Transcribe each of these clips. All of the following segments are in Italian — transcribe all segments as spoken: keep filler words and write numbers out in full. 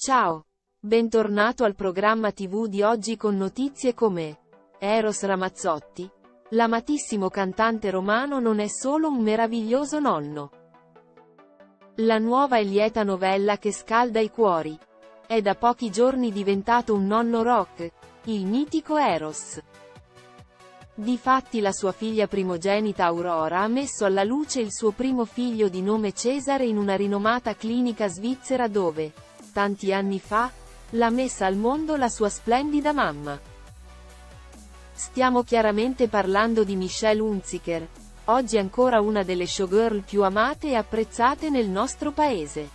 Ciao! Bentornato al programma tivù di oggi con notizie come Eros Ramazzotti. L'amatissimo cantante romano non è solo un meraviglioso nonno. La nuova e lieta novella che scalda i cuori. È da pochi giorni diventato un nonno rock, il mitico Eros. Difatti la sua figlia primogenita Aurora ha messo alla luce il suo primo figlio di nome Cesare in una rinomata clinica svizzera dove, tanti anni fa, l'ha messa al mondo la sua splendida mamma. Stiamo chiaramente parlando di Michelle Hunziker, oggi ancora una delle showgirl più amate e apprezzate nel nostro paese.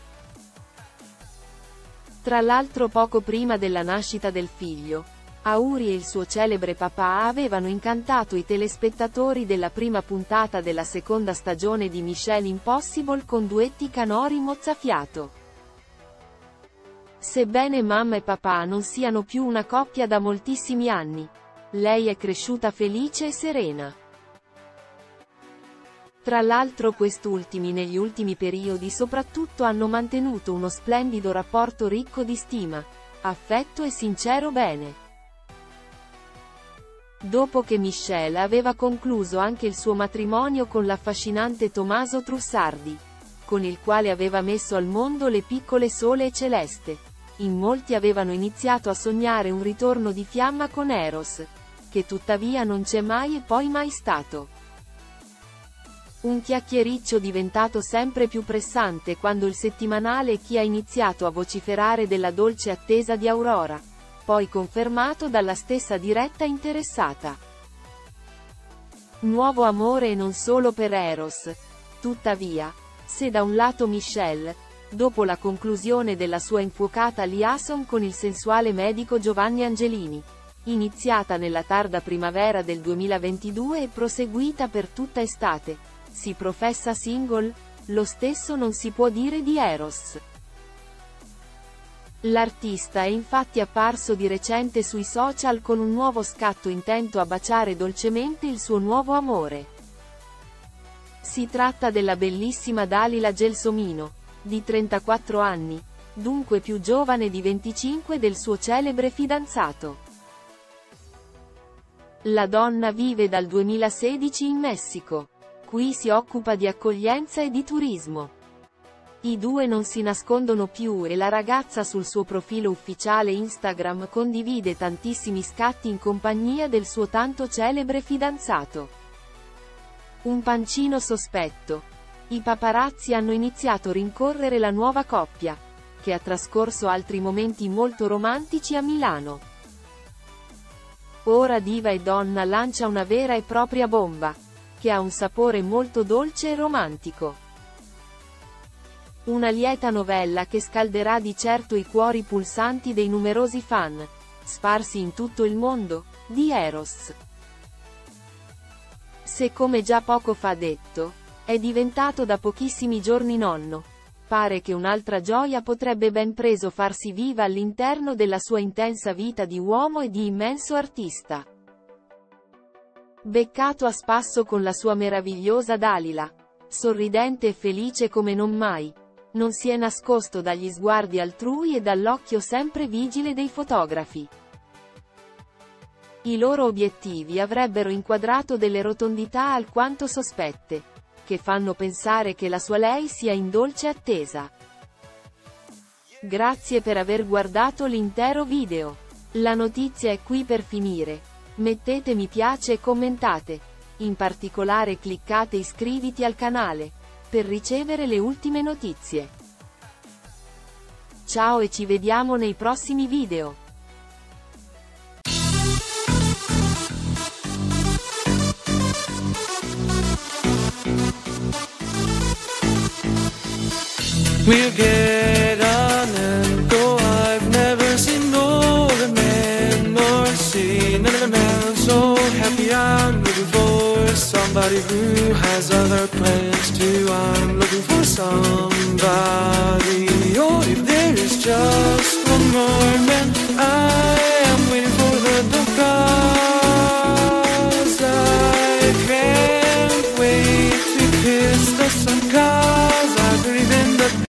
Tra l'altro poco prima della nascita del figlio, Auri e il suo celebre papà avevano incantato i telespettatori della prima puntata della seconda stagione di Mission Impossible con duetti canori mozzafiato. Sebbene mamma e papà non siano più una coppia da moltissimi anni, lei è cresciuta felice e serena. Tra l'altro quest'ultimi negli ultimi periodi soprattutto hanno mantenuto uno splendido rapporto ricco di stima, affetto e sincero bene. Dopo che Michelle aveva concluso anche il suo matrimonio con l'affascinante Tommaso Trussardi, con il quale aveva messo al mondo le piccole Sole e Celeste, in molti avevano iniziato a sognare un ritorno di fiamma con Eros, che tuttavia non c'è mai e poi mai stato. Un chiacchiericcio diventato sempre più pressante quando il settimanale Chi ha iniziato a vociferare della dolce attesa di Aurora, poi confermato dalla stessa diretta interessata. Nuovo amore e non solo per Eros. Tuttavia, se da un lato Michelle, dopo la conclusione della sua infuocata liaison con il sensuale medico Giovanni Angelini, iniziata nella tarda primavera del duemilaventidue e proseguita per tutta estate, si professa single, lo stesso non si può dire di Eros. L'artista è infatti apparso di recente sui social con un nuovo scatto intento a baciare dolcemente il suo nuovo amore. Si tratta della bellissima Dalila Gelsomino, di trentaquattro anni, dunque più giovane di venticinque del suo celebre fidanzato. La donna vive dal duemilasedici in Messico. Qui si occupa di accoglienza e di turismo. I due non si nascondono più e la ragazza sul suo profilo ufficiale Instagram condivide tantissimi scatti in compagnia del suo tanto celebre fidanzato. Un pancino sospetto. I paparazzi hanno iniziato a rincorrere la nuova coppia, che ha trascorso altri momenti molto romantici a Milano. Ora diva e donna lancia una vera e propria bomba, che ha un sapore molto dolce e romantico. Una lieta novella che scalderà di certo i cuori pulsanti dei numerosi fan, sparsi in tutto il mondo, di Eros. Se come già poco fa detto, è diventato da pochissimi giorni nonno, pare che un'altra gioia potrebbe ben preso farsi viva all'interno della sua intensa vita di uomo e di immenso artista. Beccato a spasso con la sua meravigliosa Dalila, sorridente e felice come non mai, non si è nascosto dagli sguardi altrui e dall'occhio sempre vigile dei fotografi. I loro obiettivi avrebbero inquadrato delle rotondità alquanto sospette, che fanno pensare che la sua lei sia in dolce attesa. Grazie per aver guardato l'intero video. La notizia è qui per finire. Mettete mi piace e commentate. In particolare cliccate iscriviti al canale, per ricevere le ultime notizie. Ciao e ci vediamo nei prossimi video. We'll get on and go. I've never seen more a man nor seen another man so happy. I'm looking for somebody who has other plans too. I'm looking for some